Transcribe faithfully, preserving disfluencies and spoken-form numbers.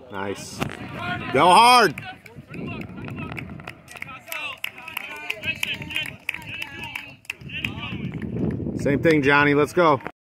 Nice. Go hard. Same thing, Johnny. Let's go.